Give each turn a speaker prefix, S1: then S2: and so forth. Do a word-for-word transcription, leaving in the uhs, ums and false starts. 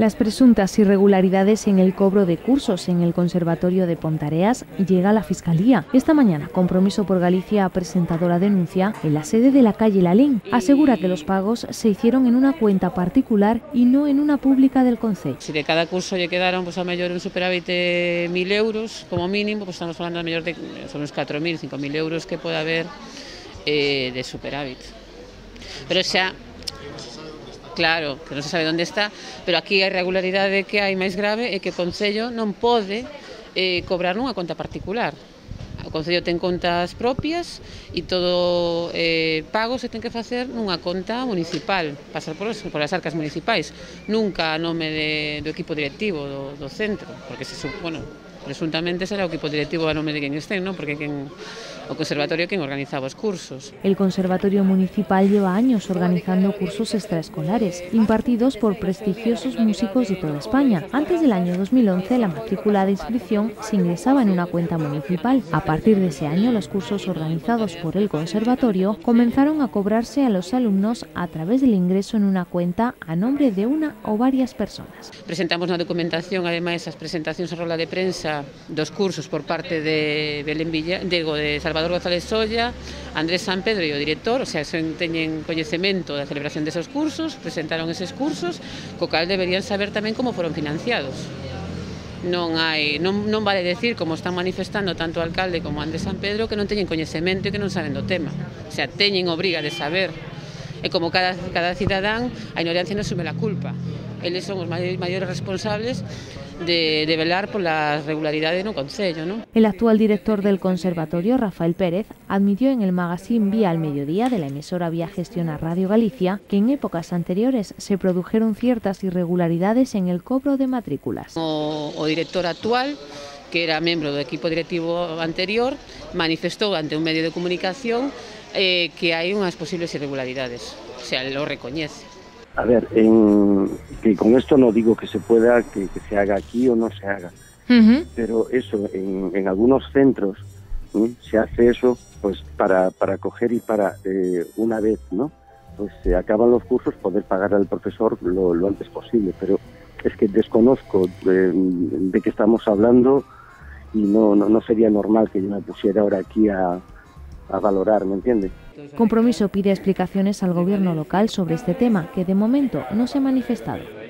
S1: Las presuntas irregularidades en el cobro de cursos en el Conservatorio de Pontareas llega a la Fiscalía. Esta mañana, Compromiso por Galicia ha presentado la denuncia en la sede de la calle Lalín. Asegura que los pagos se hicieron en una cuenta particular y no en una pública del concello.
S2: Si de cada curso lle quedaron pues, a mellor un superávit de mil euros como mínimo, pues estamos falando a mellor de son uns catro mil, cinco mil euros que pode haber eh, de superávit. Pero xa claro, que non se sabe onde está, pero aquí a irregularidade que hai máis grave é que o Concello non pode eh, cobrar nunha conta particular. O Concello ten contas propias e todo eh, pago se ten que facer nunha conta municipal, pasar por, por as arcas municipais, nunca a nome de, do equipo directivo do, do centro, porque se, bueno, presuntamente será o equipo directivo a nome de quen estén, non? Porque quen, o conservatorio quen organizaba os cursos.
S1: El Conservatorio Municipal lleva años organizando cursos extraescolares, impartidos por prestigiosos músicos de toda España. Antes del año dos mil once, la matrícula de inscripción se ingresaba en una cuenta municipal. A partir de ese año, los cursos organizados por el Conservatorio comenzaron a cobrarse a los alumnos a través del ingreso en una cuenta a nombre de una o varias personas.
S2: Presentamos na documentación, ademais, as presentacións a rola de prensa dos cursos por parte de Belén Villa, digo, de Salvador González Solla, Andrés San Pedro e o director, o sea, son, teñen coñecemento da celebración deses cursos, presentaron eses cursos, co cal deberían saber tamén como foron financiados. Non hai, non, non vale decir, como están manifestando tanto o alcalde como Andrés San Pedro, que non teñen coñecemento e que non saben do tema. O sea, teñen obriga de saber. E como cada, cada cidadán, a ignorancia non asume a culpa. Eles son os maiores responsables de, de velar pola regularidade no Concello, ¿no?
S1: El actual director del Conservatorio, Rafael Pérez, admitió en el magazine Vía al Mediodía de la emisora Vía Gestiona Radio Galicia que en épocas anteriores se produjeron ciertas irregularidades en el cobro de matrículas.
S2: O, o director actual, que era membro do equipo directivo anterior, manifestou ante un medio de comunicación eh, que hai unhas posibles irregularidades, o sea, lo recoñece.
S3: A ver, en, que con esto no digo que se pueda, que, que se haga aquí o no se haga, uh-huh. Pero eso, en, en algunos centros ¿sí? Se hace eso pues para, para coger y para eh, una vez, ¿no? Pues se acaban los cursos, poder pagar al profesor lo, lo antes posible, pero es que desconozco eh, de qué estamos hablando y no, no, no sería normal que yo me pusiera ahora aquí a, a valorar, ¿me entiendes?
S1: Compromiso pide explicaciones al gobierno local sobre este tema, que de momento no se ha manifestado.